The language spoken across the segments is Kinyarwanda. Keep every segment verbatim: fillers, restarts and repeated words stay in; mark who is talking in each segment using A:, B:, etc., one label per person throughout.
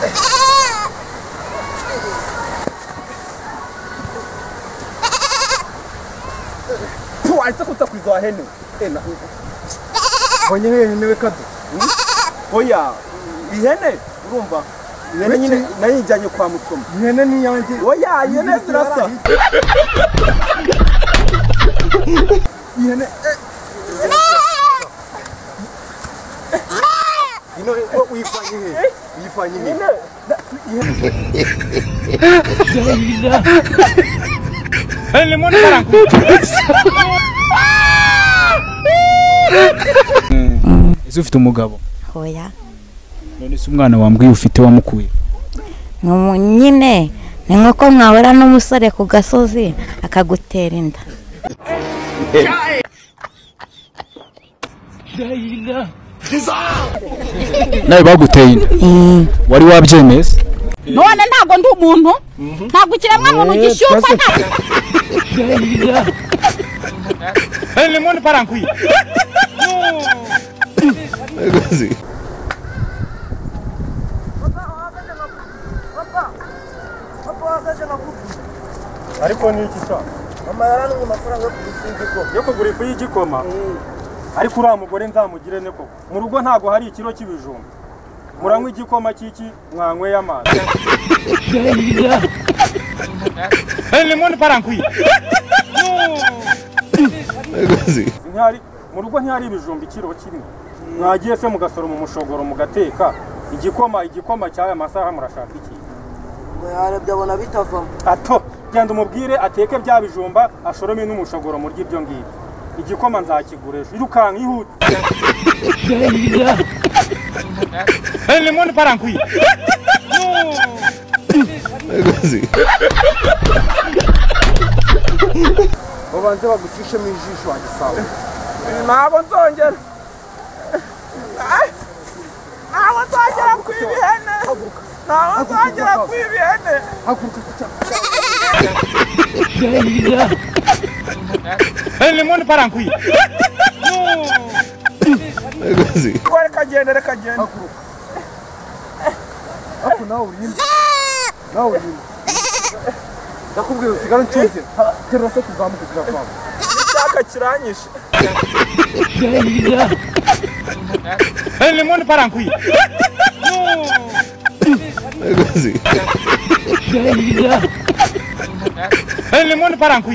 A: Tuwaitse kutakwiza hene. Ena. Bonye hene we kado. Oya, ihene urumva. Ihene nyine nayijanye kwa mutoma. Ihene ni yanje. Oya, ihene zirasa. Ihene You know what we find here? We find here.
B: Hey, lemon paranku. Ese ufite umugabo?
C: Hoya.
B: None se umwana wambwiye ufite wamukuye?
C: No nyine ni nkoko mwahora n'umusore ku gasozi akagutera inda.
B: Nawe baguteye inda. Wari wabyemeza?
D: None ntago ndi umuntu. Ntago kiremwa muntu gishyuka nta.
B: Hey, lemon paranku.
A: Ariko ni iki sha? Mama yaranumye amafaranga yo kugura yo kugura ifu y'igikoma. Ariko uriya mugore nzamugire ne koko. Mu rugo ntago hari ikiro cy'ibijumba. Muranywa igikoma cyiki mwanyweye amazi.
B: Hey, lemon paranku.
A: Ntihari mu rugo ntihari ibijumba ikiro kimwe. Mwagiye se mugasoro mu mushogoro mugateka igikoma igikoma cy'aya masaha murashaka iki?
E: Yara byabona bitavamo.
A: Ato genda umubwire ateke bya bijumba ashorome n'umushogoro muri ibyo ngibyo. Igikoma nzakiguresha irukanka ihuta.
B: Hey, lemon paranku.
A: Babanze bagufishe mu ijisho wagisawa. Nabo nzongera. Nabo nzongera kwibihene. Nabo nzongera kwibihene. Haguruka cyane.
B: Hey, lemon paranku.
A: Kwere kagenda reka genda. Ako nawe urinde. Nawe urinde. Nakubwiye usigara ncunze. Terose tuzamuka kugava. Cyaka kiranyishe.
B: Hey, lemon paranku. Hey, lemon paranku.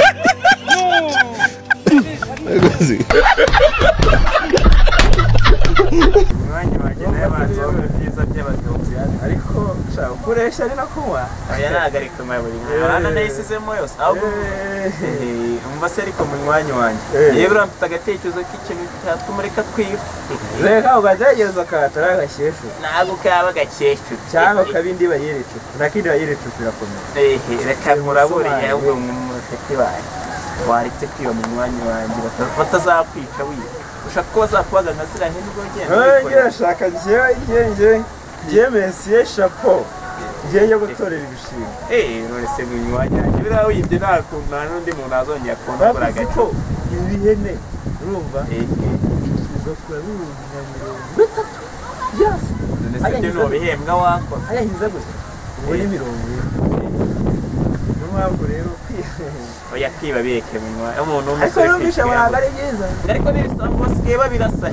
A: Mwanya bagenda yabanza byiza by'abatutsi ariko sha ukoresha ari nakuwa
F: aya nagarika maburi arana nayisizemo yose ahubwo umva se ariko mu mwanya wanje yewe uramfite agatekerezo k'ikintu cyatumureka twiba
A: reka ugagerageza katara agasheshu
F: nago kaba gakeshu
A: cyangwa kabindi bayerecu nakindi bayerecu birakomeye
F: eh reka muraburi ahubwo mufite baye waritse kwiba mu mwanya wanje batazakwica wiba ushaka ko bazakubaga nkazira hene ubwo genda
A: ngira shaka jewe ngenje je Messi chapeau je yo gutorera ibishimwe
F: eh none se mu mwanya wanje biraho yibye nakunda n'undi muntu azongera kundura gace
A: ibihene urumva
F: eh
A: uzokura bibunga mirongo itatu yes
F: none se byo no bihembwa wako
A: ayahiza gute ngo ni mirongo n'umwambo rero
F: oya kwiba bireke mu mwanya umuntu
A: ariko n'ubisha baraga ari byiza
F: ariko n'ibisambo basigaye babirasa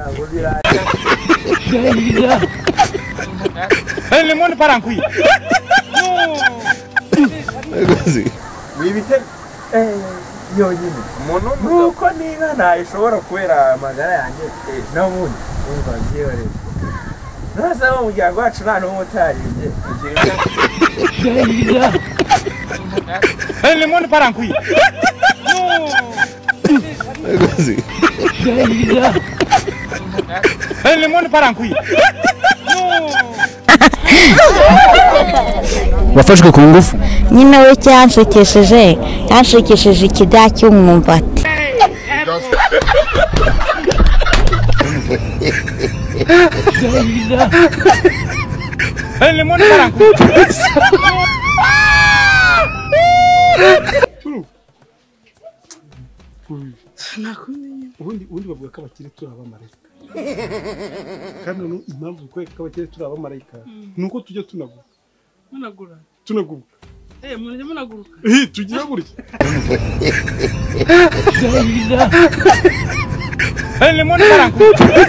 B: Hey, lemon paranku.
A: Wibite eh yonyine
F: umuntu
A: nuko ninka ntayishobora kubera amagara yanjye nabundi umva ngiye rero nasa mu muryango wacu nta n'umutarinde
B: Hey, lemon paranku. Hey, lemon paranku. Wafashwe ku ngufu.
C: Nyine we cyanshikesheje yanshikesheje ikida cy'umwumbati.
B: Hey, lemon paranku.
A: Nakumenye ubundi ubundi bavuga ko abakire turi abamarayika
G: kandi impamvu kwe kabakire turi abamarayika nuko tujya tunaguka
H: munagura
G: tunaguka
H: eh munajya munaguruka
G: eh tugira gutya
B: Lemon paranku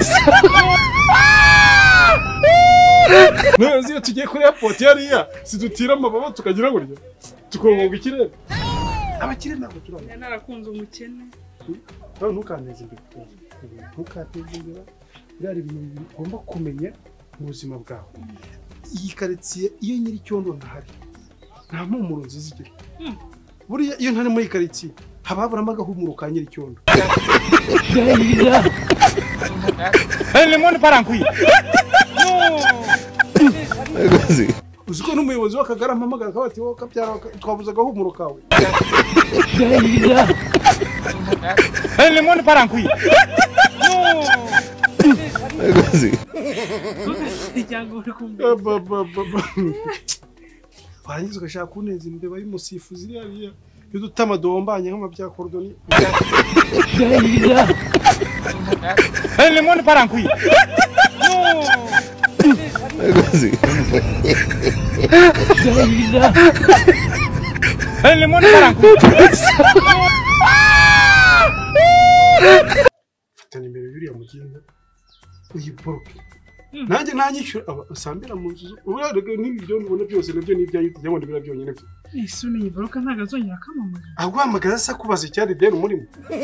G: no ziyo tugiye kuri airport yariya sidutira amababa tukagira gutya tukongoga ikirere abakire ntabwo turabona
H: narakunze umukene
G: aho ntukaneze imbere ntukateze imbere byari ibintu ugomba kumenya mu buzima bwawe iyi karitsiye iyo nyiri cyondo ntahari nta mpumuro nziza igira buriya iyo ntari muri karitsiye haba haburamo agahumuro ka nyiri cyondo
B: Lemon paranku
G: uzi ko n'umuyobozi w'akagara mpamagara akaba ati wowe kabyara twabuze agahumuro kawe
B: Lemon paranku
G: warangiza ugashaka kuneza imbeba y'umusifuzi iriya y'udutama dombanye nk'amabya korodoni
B: Lemon paranku Lemon paranku
G: fata nimero y'uriya muginga uyiboroke nanjye nanyishyura abasambira mu nzu urarega n'ibyo ndibona byose nabyo n'ibyayo tujyamo ndibira byonyine byo
H: isuni yiboroka ntago azongera kamamaza
G: agwamagara se kubaza icyari deni umurimo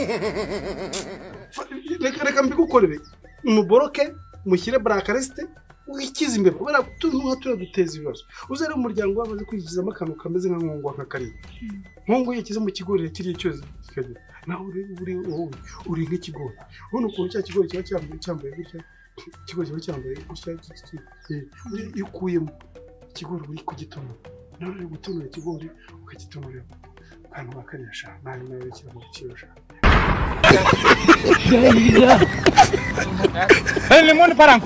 G: reka reka mbigukorere umuboroke mushyire brakareste wikiza imbere kubera tuntu tura duteza ibibazo uzare umuryango wabaze kwigizamo akantu kameze nka nkongo nka kariye nkongo yikize mu kigori kiriye cyose kikagira naho uri uri uri nk'ikigori ubona ukuntu cya kigori kiba cyambaye cyambaye gutya ikigori kiba cyambaye gutya iyo ukuyemo ikigori uri kugitonora nawe uri gutonora ikigori ukagitonora akantu bakarisha nawe nawe kiramo kirusha
B: Lemon paranku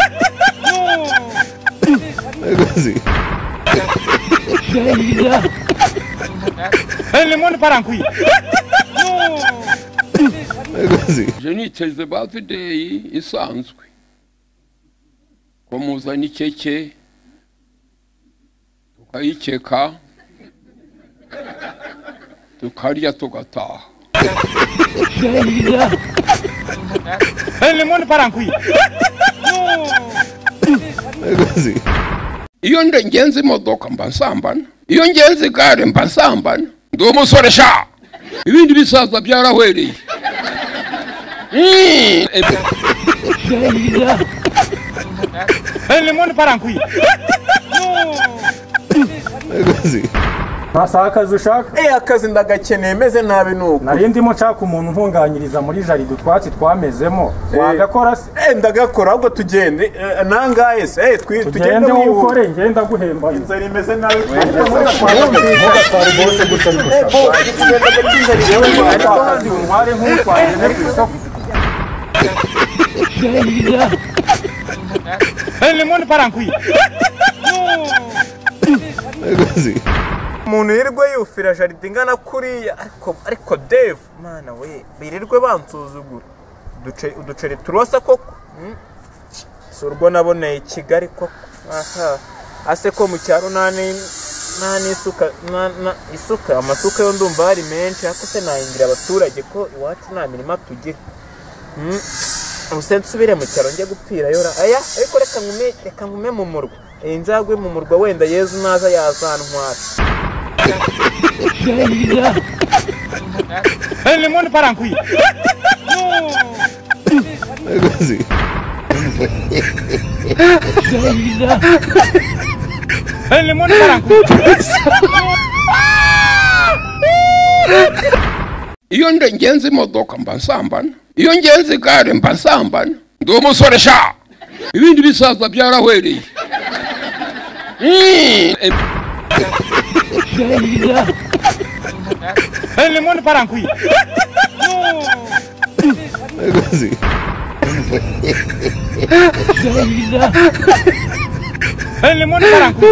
B: Lemon paranku
I: jeniteze birthday isanzwe ko muzana ikeke tukayikeka tukarya tugataha
B: Lemon paranku
I: iyo ndengenze imodoka mba nsambana iyo ngenze igare mba nsambana ndi umusore sha ibindi bisaza byarahwereye
B: Lemon paranku
A: Nasa akazi ushaka? Eh akazi ndagakeneye meze nabi nuko.
J: Nari ndimo nshaka umuntu ntunganyiriza muri jaride twatsi twamezemo. Wagakora se?
A: Eh ndagakora ahubwo tugende. Nangaye se eh
J: tugende ukore ngenda guhemba.
A: Inzara imeze nabi.
J: Mugatwara bose gutya bigushaka.
A: Eh bo tugende gakinzara yewe
J: ariko hazi umware nk'utwagene ku isoko.
B: Lemon paranku
A: umuntu yirirwe yufira jaride ingana kuriya ariko ariko Dave mana we birirwe bansuzugura uduceri turosa koko surwo naboneye Kigali koko aha ase ko mu cyaro nani nani isuka na isuka amasuka yo ndumva hari menshi ariko se nayingira abaturage ko iwacu nta mirima tugira usense subire mu cyaro ngiye gupfira yora aya ariko reka ngume reka ngume mu murwa inzagwe mu murwa wenda Yezu naza yazantwara
B: Lemon paranku Lemon paranku
I: iyo ndengenze imodoka mba nsambana iyo ngenze igare mba nsambana ndi umusore sha ibindi bisaza byarahwereye
B: Lemon paranku Lemon paranku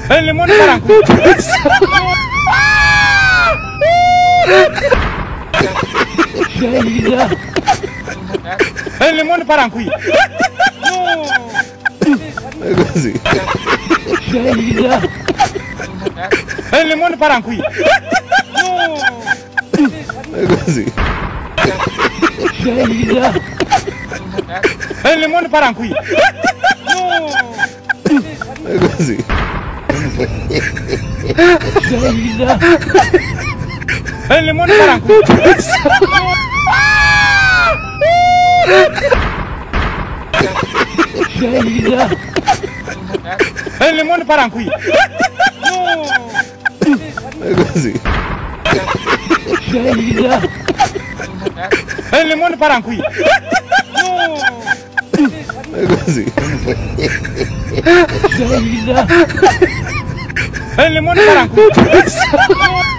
B: El limón parancuy. El limón parancuy.
K: Così.
B: El limón parancuy.
K: Così.
B: El limón parancuy.
K: Così.
B: El limón parancuy. El limón parancuy.
K: Così.
B: El limón parancuy.
K: Così.
B: El limón parancuy.